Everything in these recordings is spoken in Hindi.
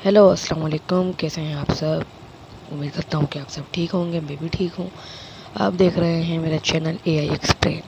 हेलो अस्सलाम वालेकुम, कैसे हैं आप सब। उम्मीद करता हूँ कि आप सब ठीक होंगे, मैं भी ठीक हूँ। आप देख रहे हैं मेरा चैनल AI एक्सप्लेन।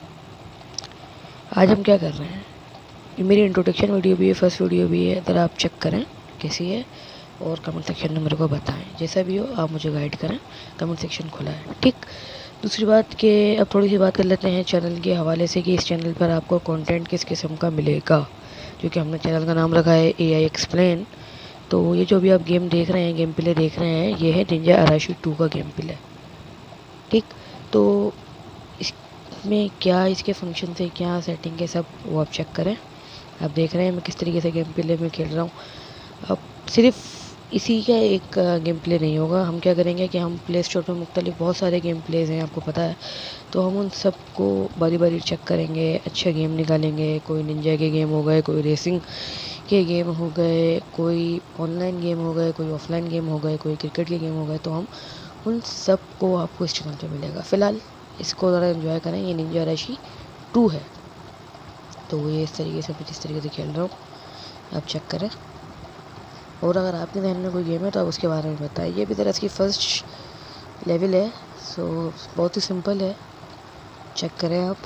आज हम क्या कर रहे हैं, ये मेरी इंट्रोडक्शन वीडियो भी है, फर्स्ट वीडियो भी है, ज़रा आप चेक करें कैसी है और कमेंट सेक्शन में मेरे को बताएं। जैसा भी हो आप मुझे गाइड करें, कमेंट सेक्शन खुला है, ठीक। दूसरी बात कि अब थोड़ी सी बात कर लेते हैं चैनल के हवाले से कि इस चैनल पर आपको कंटेंट किस किस्म का मिलेगा, क्योंकि हमने चैनल का नाम रखा है AI एक्सप्लेन। तो ये जो भी आप गेम देख रहे हैं, गेम प्ले देख रहे हैं, ये है निंजा अराशी 2 का गेम प्ले, ठीक। तो इसमें क्या इसके फंक्शन है, क्या सेटिंग है, सब वो आप चेक करें। आप देख रहे हैं मैं किस तरीके से गेम प्ले में खेल रहा हूँ। अब सिर्फ इसी का एक गेम प्ले नहीं होगा, हम क्या करेंगे कि हम प्ले स्टोर पर मुख्तलिफ बहुत सारे गेम प्लेज हैं, आपको पता है। तो हम उन सबको बारी बारी चेक करेंगे, अच्छे गेम निकालेंगे। कोई निंजा के गेम हो गए, कोई रेसिंग के गेम हो गए, कोई ऑनलाइन गेम हो गए, कोई ऑफलाइन गेम हो गए, कोई क्रिकेट के गेम हो गए। तो हम उन सब को आपको इस चैनल पे मिलेगा। फ़िलहाल इसको ज़रा एंजॉय करें, ये निंजा अराशी 2 है। तो ये इस तरीके से, मैं जिस तरीके से खेल रहा हूँ आप चेक करें। और अगर आपके ध्यान में कोई गेम है तो आप उसके बारे में बताएं। ये भी तरह इसकी फ़र्स्ट लेवल है, सो बहुत ही सिंपल है, चेक करें आप।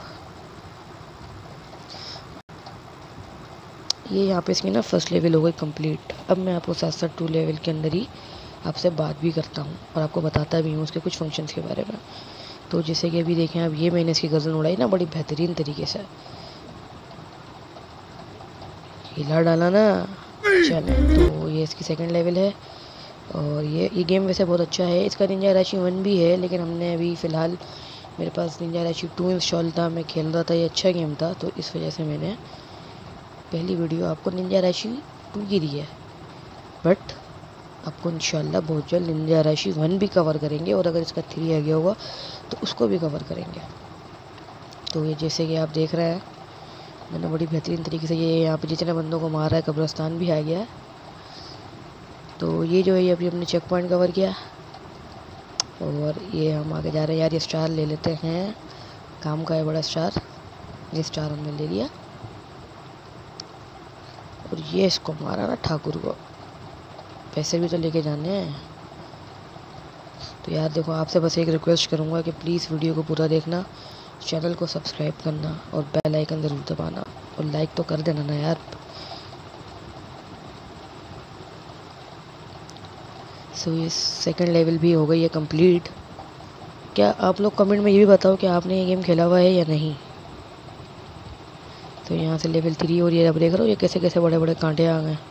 ये यहाँ पे इसकी ना फर्स्ट लेवल हो गई कंप्लीट। अब मैं आपको साथ साथ 2 लेवल के अंदर ही आपसे बात भी करता हूँ और आपको बताता भी हूँ उसके कुछ फंक्शंस के बारे में। तो जैसे कि अभी देखें, अब ये मैंने इसकी गर्दन उड़ाई ना बड़ी बेहतरीन तरीके से, हिला डाला ना। चलें, तो ये इसकी सेकंड लेवल है। और ये गेम वैसे बहुत अच्छा है। इसका निंजा अराशी 1 भी है, लेकिन हमने अभी फ़िलहाल मेरे पास निंजा अराशी 2 इंस्टॉल था, मैं खेल रहा था, ये अच्छा गेम था, तो इस वजह से मैंने पहली वीडियो आपको निंजा अराशी 2 की दी है। बट आपको इंशाल्लाह बहुत जल्द निंजा अराशी 1 भी कवर करेंगे, और अगर इसका 3 आ गया होगा तो उसको भी कवर करेंगे। तो ये जैसे कि आप देख रहे हैं, मैंने बड़ी बेहतरीन तरीके से ये यहाँ पे जितने बंदों को मारा है, कब्रिस्तान भी आ गया है। तो ये जो है, ये अभी हमने चेक पॉइंट कवर किया और ये हम आगे जा रहे हैं। यार ये स्टार ले लेते हैं, काम का है बड़ा स्टार। ये स्टार हमने ले लिया और ये इसको मारा ना ठाकुर को, पैसे भी तो लेके जाने हैं। तो यार देखो, आपसे बस एक रिक्वेस्ट करूँगा कि प्लीज़ वीडियो को पूरा देखना, चैनल को सब्सक्राइब करना और बेल आइकन ज़रूर दबाना, और लाइक तो कर देना ना यार। सो ये सेकंड लेवल भी हो गई है कंप्लीट। क्या आप लोग कमेंट में ये भी बताओ कि आपने ये गेम खेला हुआ है या नहीं। तो यहाँ से लेवल 3, और ये अब देख रहे हो ये कैसे कैसे बड़े बड़े कांटे आ गए।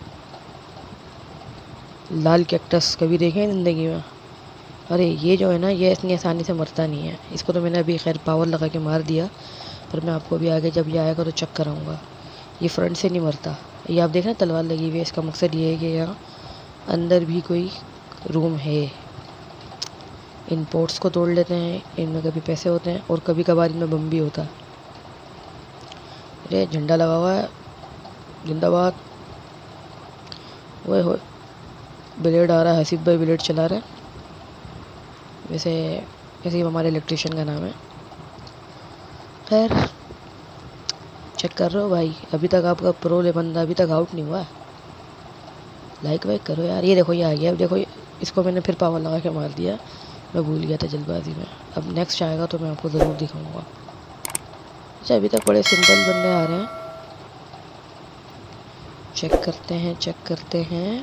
लाल कैक्टस कभी देखे हैं ज़िंदगी में। अरे ये जो है ना, ये इतनी आसानी से मरता नहीं है। इसको तो मैंने अभी खैर पावर लगा के मार दिया, पर मैं आपको भी आगे जब ये आएगा तो चेक कराऊंगा। ये फ्रंट से नहीं मरता। ये आप देख रहे हैं तलवार लगी हुई है, इसका मकसद ये है कि यहाँ अंदर भी कोई रूम है। इन पोर्ट्स को तोड़ लेते हैं, इनमें कभी पैसे होते हैं और कभी कभार इनमें बम भी होता है। अरे झंडा लगा हुआ है, जिंदाबाद। ओए हो, ब्लेड आ रहा है, हसीब भाई ब्लेड चला रहे हैं। वैसे ऐसे हमारे इलेक्ट्रिशियन का नाम है। खैर चेक कर रहे हो भाई, अभी तक आपका प्रो ले बंदा अभी तक आउट नहीं हुआ। लाइक वाइक करो यार। ये देखो ये आ गया। अब देखो इसको मैंने फिर पावर लगा के मार दिया, मैं भूल गया था जल्दबाजी में। अब नेक्स्ट आएगा तो मैं आपको ज़रूर दिखाऊंगा। अच्छा अभी तक बड़े सिंपल बंदे आ रहे हैं। चेक करते हैं, चेक करते हैं।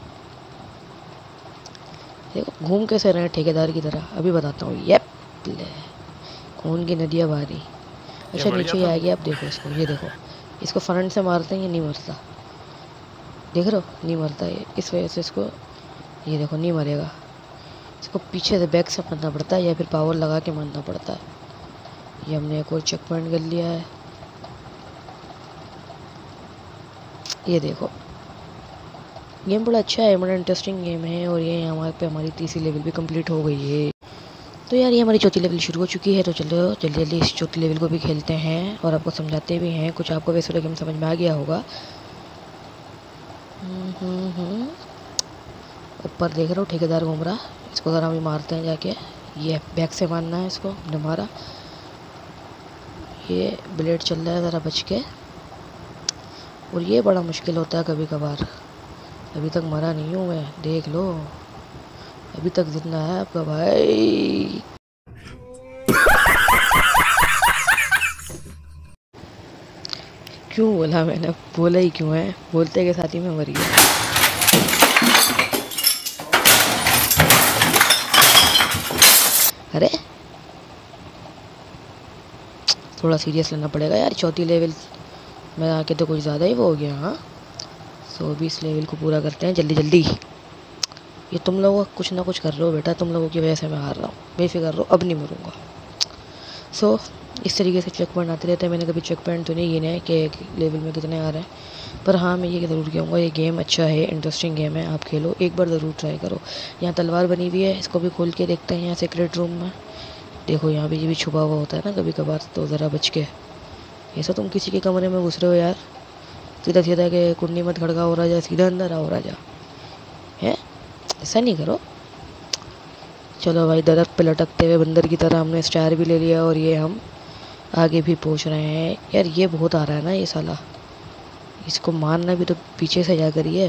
देखो घूम कैसे रहे हैं ठेकेदार की तरह, अभी बताता हूँ। ये खून की नदियाँ बह रही। अच्छा नीचे ही आ गया। अब देखो इसको, ये देखो, इसको फ्रंट से मारते हैं, ये नहीं मरता। देख रहे हो, नहीं मरता ये, इस वजह से इसको, ये देखो नहीं मरेगा। इसको पीछे से बैक से मारना पड़ता है या फिर पावर लगा के मारना पड़ता है। ये हमने एक और चेक पॉइंट कर लिया है। ये देखो गेम बड़ा अच्छा है, बड़ा इंटरेस्टिंग गेम है। और ये हमारे पे हमारी तीसरी लेवल भी कंप्लीट हो गई है। तो यार ये हमारी चौथी लेवल शुरू हो चुकी है, तो चलो जल्दी जल्दी इस चौथी लेवल को भी खेलते हैं और आपको समझाते भी हैं। कुछ आपको वैसे गेम समझ में आ गया होगा। ऊपर देख रहे हो ठेकेदार घूम रहा, इसको ज़रा भी मारते हैं जाके। ये बैक से मारना है इसको, हमने मारा। ये ब्लेड चल रहा है, ज़रा बच के। और ये बड़ा मुश्किल होता है कभी कभार, अभी तक मरा नहीं हूँ मैं, देख लो, अभी तक जिंदा है आपका भाई। क्यों बोला मैंने, बोला ही क्यों है, बोलते के साथ ही मैं मर गया। अरे थोड़ा सीरियस लेना पड़ेगा यार, चौथी लेवल में आके तो कुछ ज़्यादा ही वो हो गया। हाँ, सो भी इस लेवल को पूरा करते हैं जल्दी जल्दी। ये तुम लोग कुछ ना कुछ कर रहे हो बेटा, तुम लोगों की वजह से मैं हार रहा हूँ, बेफिक्र रहो, अब नहीं मरूंगा। सो इस तरीके से चेक पॉइंट आते रहते हैं। मैंने कभी चेक पॉइंट तो नहीं गिने हैं कि एक लेवल में कितने आ रहे हैं, पर हाँ मैं ये ज़रूर कहूँगा ये गेम अच्छा है, इंटरेस्टिंग गेम है, आप खेलो, एक बार ज़रूर ट्राई करो। यहाँ तलवार बनी हुई है, इसको भी खोल के देखते हैं यहाँ सीक्रेट रूम में। देखो यहाँ भी ये भी छुपा हुआ होता है ना कभी कभार, तो ज़रा बच के। ऐसा तुम किसी के कमरे में घुस रहे हो यार, सीधा सीधा के कुंडी मत खड़का हो राजा, सीधा अंदर आओ राजा, है ऐसा नहीं करो। चलो भाई, दरख्त पे लटकते हुए बंदर की तरह हमने स्टार भी ले लिया, और ये हम आगे भी पहुंच रहे हैं। यार ये बहुत आ रहा है ना ये साला, इसको मारना भी तो पीछे से जा करिए।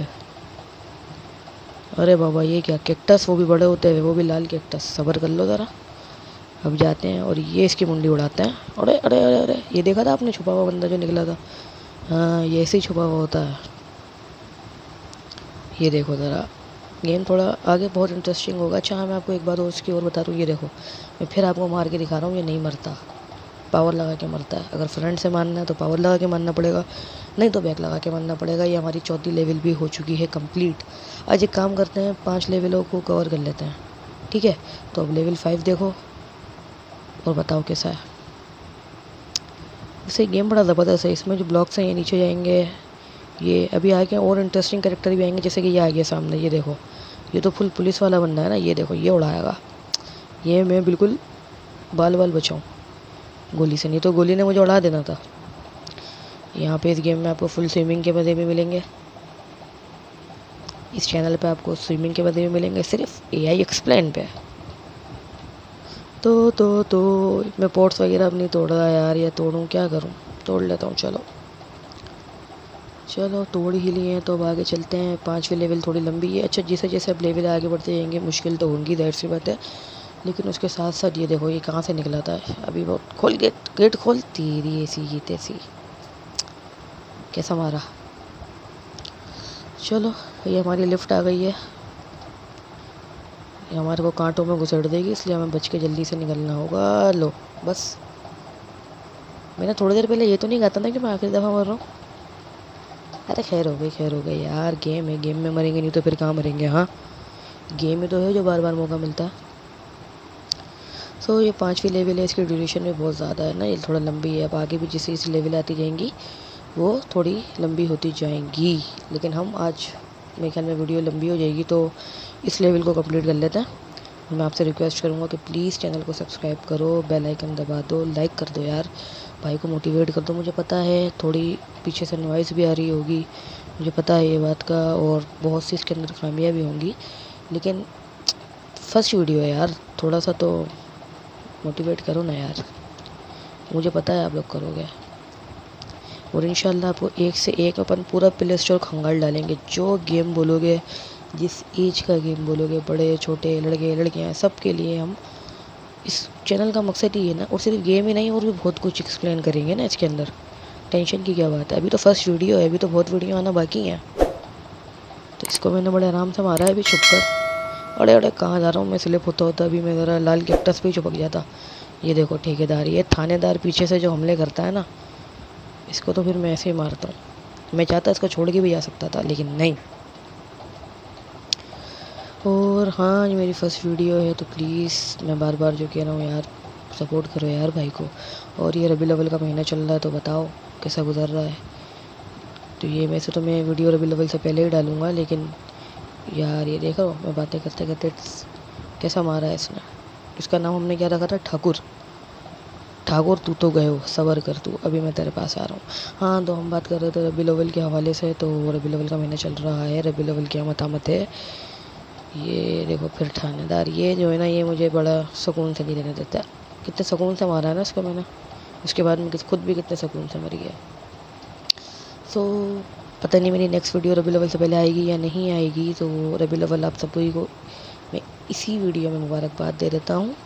अरे बाबा ये क्या कैक्टस, वो भी बड़े होते हुए, वो भी लाल कैक्टस, सब्र कर लो ज़रा। अब जाते हैं और ये इसकी मुंडी उड़ाते हैं। अरे अरे अरे अरे, ये देखा था आपने छुपा हुआ बंदा जो निकला था? हाँ ये ऐसे ही छुपा हुआ होता है। ये देखो ज़रा, गेम थोड़ा आगे बहुत इंटरेस्टिंग होगा। अच्छा हाँ, मैं आपको एक बात और उसकी और बता दूँ, ये देखो मैं फिर आपको मार के दिखा रहा हूँ, ये नहीं मरता, पावर लगा के मरता है। अगर फ्रंट से मारना है तो पावर लगा के मारना पड़ेगा, नहीं तो बैक लगा के मारना पड़ेगा। ये हमारी चौथी लेवल भी हो चुकी है कंप्लीट। आज एक काम करते हैं, 5 लेवलों को कवर कर लेते हैं, ठीक है? तो अब लेवल 5 देखो और बताओ कैसा है। वैसे गेम बड़ा ज़बरदस्त है, इसमें जो ब्लॉक्स हैं ये नीचे जाएंगे, ये अभी आगे और इंटरेस्टिंग कैरेक्टर भी आएंगे, जैसे कि ये आ गया सामने, ये देखो, ये तो फुल पुलिस वाला बंदा है ना, ये देखो ये उड़ाएगा, ये मैं बिल्कुल बाल बाल बचाऊँ गोली से, नहीं तो गोली ने मुझे उड़ा देना था। यहाँ पे इस गेम में आपको फुल स्विमिंग के मज़े भी मिलेंगे, इस चैनल पे आपको स्विमिंग के मज़े भी मिलेंगे, सिर्फ AI एक्सप्लेन पे। तो मैं पोर्ट्स वगैरह अब नहीं तोड़ रहा यार, या तोड़ूँ, क्या करूँ, तोड़ लेता हूँ। चलो चलो तोड़ ही लिए हैं तो अब आगे चलते हैं। 5वीं लेवल थोड़ी लंबी है। अच्छा जैसे जैसे अब लेवल आगे बढ़ते जाएंगे मुश्किल तो होंगी, ज़ाहिर सी बात है, लेकिन उसके साथ साथ ये देखो ये कहाँ से निकला था अभी, वो खोल गेट, गेट खोल, तेरी ऐसी की तैसी, कैसा मारा। चलो ये हमारी लिफ्ट आ गई है, ये हमारे को कांटों में घुसेड़ देगी, इसलिए हमें बच के जल्दी से निकलना होगा। लो बस, मैंने थोड़ी देर पहले ये तो नहीं कहता था कि मैं आखिरी दफ़ा मर रहा हूँ। अरे खैर हो गई यार, गेम है, गेम में मरेंगे नहीं तो फिर कहाँ मरेंगे। हाँ गेम ही तो है जो बार बार मौका मिलता है। सो ये 5वीं लेवल है, इसकी ड्यूरेशन भी बहुत ज़्यादा है ना, ये थोड़ा लंबी है। अब आगे भी जैसे जैसे लेवल आती जाएंगी वो थोड़ी लंबी होती जाएंगी, लेकिन हम आज मेरे ख्याल में वीडियो लंबी हो जाएगी तो इस लेवल को कंप्लीट कर लेते हैं। मैं आपसे रिक्वेस्ट करूँगा कि प्लीज़ चैनल को सब्सक्राइब करो, बेल आइकन दबा दो, लाइक कर दो यार, भाई को मोटिवेट कर दो। मुझे पता है थोड़ी पीछे से नॉइज़ भी आ रही होगी, मुझे पता है ये बात का, और बहुत सी इसके अंदर खामियाँ भी होंगी, लेकिन फर्स्ट वीडियो है यार, थोड़ा सा तो मोटिवेट करो ना यार, मुझे पता है आप लोग करोगे। और इंशाल्लाह आपको एक से एक अपन पूरा प्ले स्टोर खंगाल डालेंगे। जो गेम बोलोगे, जिस एज का गेम बोलोगे, बड़े छोटे लड़के लड़कियाँ सबके लिए हम, इस चैनल का मकसद ही है ना, और सिर्फ गेम ही नहीं और भी बहुत कुछ एक्सप्लेन करेंगे ना इसके अंदर। टेंशन की क्या बात है, अभी तो फर्स्ट वीडियो है, अभी तो बहुत वीडियो आना बाकी है। तो इसको मैंने बड़े आराम से मारा है अभी छुप कर। अरे अरे कहाँ जा रहा हूँ मैं, स्लिप होता होता अभी मैं ज़रा लाल कैक्टस पे ही चिपक जाता। ये देखो ठेकेदार, ये थानेदार पीछे से जो हमले करता है ना, इसको तो फिर मैं ऐसे ही मारता हूँ। मैं चाहता इसको छोड़ के भी जा सकता था लेकिन नहीं। और हाँ ये मेरी फर्स्ट वीडियो है तो प्लीज़ मैं बार बार जो कह रहा हूँ यार, सपोर्ट करो यार भाई को। और ये रबी अव्वल का महीना चल रहा है तो बताओ कैसा गुजर रहा है। तो ये वैसे तो मैं वीडियो रबी अव्वल से पहले ही डालूँगा, लेकिन यार ये देखो मैं बातें करते करते कैसा मारा है इसने। इसका नाम हमने क्या रखा था, ठाकुर। ठाकुर तू तो गए हो, सबर कर तू, अभी मैं तेरे पास आ रहा हूँ। हाँ तो हम बात कर रहे थे रबी अव्वल के हवाले से, तो रबी अव्वल का महीना चल रहा है, रबी अव्वल की आमद है। ये देखो फिर थानेदार, ये जो है ना ये मुझे बड़ा सुकून से नहीं रहने देता। कितने सुकून से मारा है ना इसको मैंने, उसके बाद में खुद भी कितने सुकून से मर गया। सो पता नहीं मेरी नेक्स्ट वीडियो रबी अव्वल से पहले आएगी या नहीं आएगी, तो रबी अव्वल आप सभी को मैं इसी वीडियो में मुबारकबाद दे देता हूँ।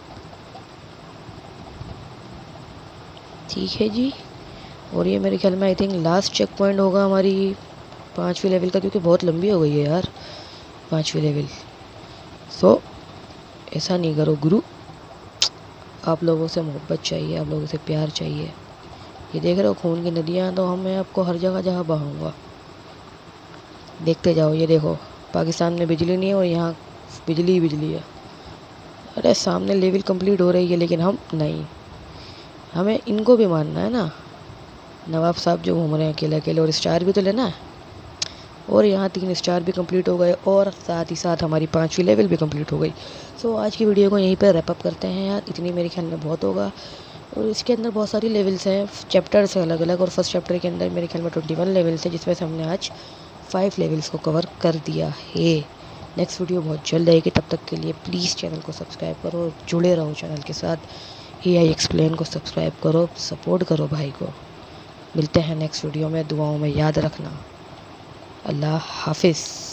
ठीक है जी। और ये मेरे ख्याल में I think last checkpoint होगा हमारी 5वीं लेवल का, क्योंकि बहुत लंबी हो गई है यार 5वीं लेवल। सो ऐसा नहीं करो गुरु, आप लोगों से मोहब्बत चाहिए, आप लोगों से प्यार चाहिए। ये देख रहे हो खून की नदियाँ, तो मैं आपको हर जगह जहाँ बहाऊँगा, देखते जाओ। ये देखो पाकिस्तान में बिजली नहीं है और यहाँ बिजली ही बिजली है। अरे सामने लेवल कंप्लीट हो रही है लेकिन हम नहीं, हमें इनको भी मानना है ना। नवाब साहब जो घूम रहे हैं अकेले अकेले, और स्टार भी तो लेना है। और यहाँ 3 स्टार भी कंप्लीट हो गए और साथ ही साथ हमारी 5वीं लेवल भी कंप्लीट हो गई। सो आज की वीडियो को यहीं पर रैप अप करते हैं यार, इतनी मेरे ख्याल में बहुत होगा। और इसके अंदर बहुत सारी लेवल्स हैं, चैप्टर्स हैं अलग अलग, और फर्स्ट चैप्टर के अंदर मेरे ख्याल में 21 लेवल्स है, जिसमें से हमने आज 5 लेवल्स को कवर कर दिया है। नेक्स्ट वीडियो बहुत जल्द आएगी, तब तक के लिए प्लीज़ चैनल को सब्सक्राइब करो और जुड़े रहो चैनल के साथ। AI एक्सप्लेन को सब्सक्राइब करो, सपोर्ट करो भाई को। मिलते हैं नेक्स्ट वीडियो में, दुआओं में याद रखना। अल्लाह हाफिज़।